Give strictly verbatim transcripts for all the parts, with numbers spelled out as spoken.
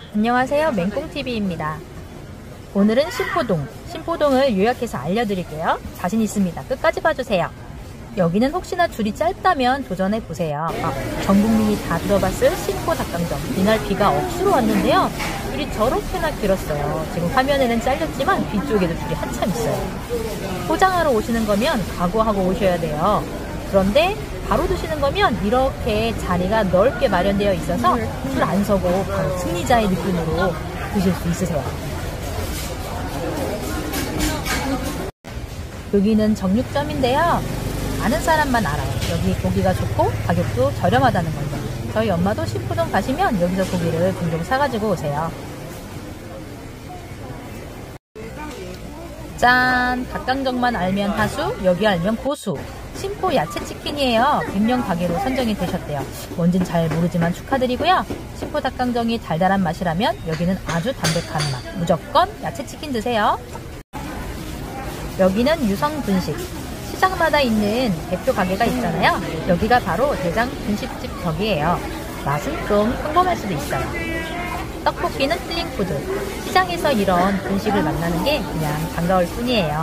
안녕하세요, 맹꽁티비입니다. 오늘은 신포동, 신포동을 요약해서 알려드릴게요. 자신 있습니다. 끝까지 봐주세요. 여기는 혹시나 줄이 짧다면 도전해보세요. 아, 전 국민이 다 들어봤을 신포 닭강정. 이날 비가 억수로 왔는데요. 줄이 저렇게나 길었어요. 지금 화면에는 잘렸지만 뒤쪽에도 줄이 한참 있어요. 포장하러 오시는 거면 각오하고 오셔야 돼요. 그런데 바로 드시는 거면 이렇게 자리가 넓게 마련되어 있어서 줄 안 서고 바로 승리자의 느낌으로 드실 수 있으세요. 여기는 정육점인데요. 아는 사람만 알아요. 여기 고기가 좋고 가격도 저렴하다는 거죠. 저희 엄마도 신포동 가시면 여기서 고기를 종종 사가지고 오세요. 짠! 닭강정만 알면 하수, 여기 알면 고수. 신포 야채치킨이에요. 백 명 가게로 선정이 되셨대요. 뭔진 잘 모르지만 축하드리고요. 신포 닭강정이 달달한 맛이라면 여기는 아주 담백한 맛. 무조건 야채치킨 드세요. 여기는 유성분식. 시장마다 있는 대표 가게가 있잖아요. 여기가 바로 대장 분식집 덕이에요. 맛은 좀 평범할 수도 있어요. 떡볶이는 힐링푸드. 시장에서 이런 분식을 만나는 게 그냥 반가울 뿐이에요.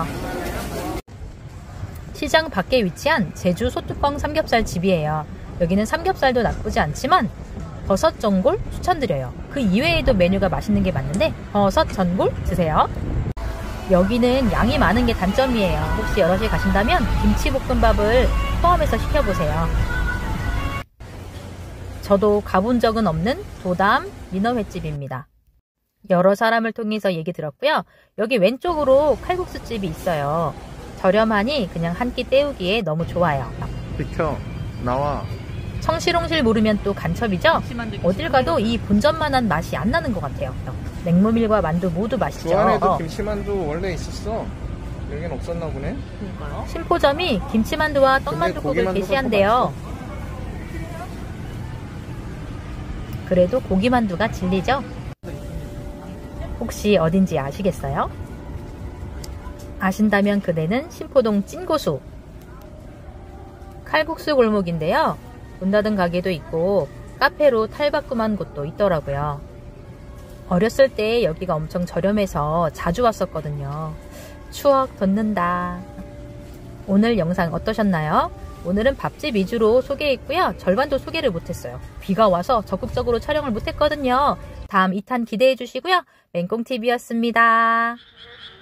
시장 밖에 위치한 제주 소뚜껑 삼겹살 집이에요. 여기는 삼겹살도 나쁘지 않지만 버섯 전골 추천드려요. 그 이외에도 메뉴가 맛있는 게 많은데 버섯 전골 드세요. 여기는 양이 많은 게 단점이에요. 혹시 여럿이 가신다면 김치볶음밥을 포함해서 시켜보세요. 저도 가본 적은 없는 도담 민어횟집입니다. 여러 사람을 통해서 얘기 들었고요. 여기 왼쪽으로 칼국수집이 있어요. 저렴하니 그냥 한 끼 때우기에 너무 좋아요. 비켜 나와. 청실홍실 모르면 또 간첩이죠? 어딜 가도 이 본전만한 맛이 안 나는 것 같아요. 냉모밀과 만두 모두 맛있죠? 그 안에도 김치만두 원래 있었어. 여긴 없었나 보네. 그러니까요. 신포점이 김치만두와 떡만두국을 게시한대요. 그래도 고기만두가 진리죠? 혹시 어딘지 아시겠어요? 아신다면 그대는 신포동 찐고수. 칼국수 골목인데요. 문 닫은 가게도 있고 카페로 탈바꿈한 곳도 있더라고요. 어렸을 때 여기가 엄청 저렴해서 자주 왔었거든요. 추억 돋는다. 오늘 영상 어떠셨나요? 오늘은 밥집 위주로 소개했고요. 절반도 소개를 못했어요. 비가 와서 적극적으로 촬영을 못했거든요. 다음 이 탄 기대해 주시고요. 맹꽁티비였습니다.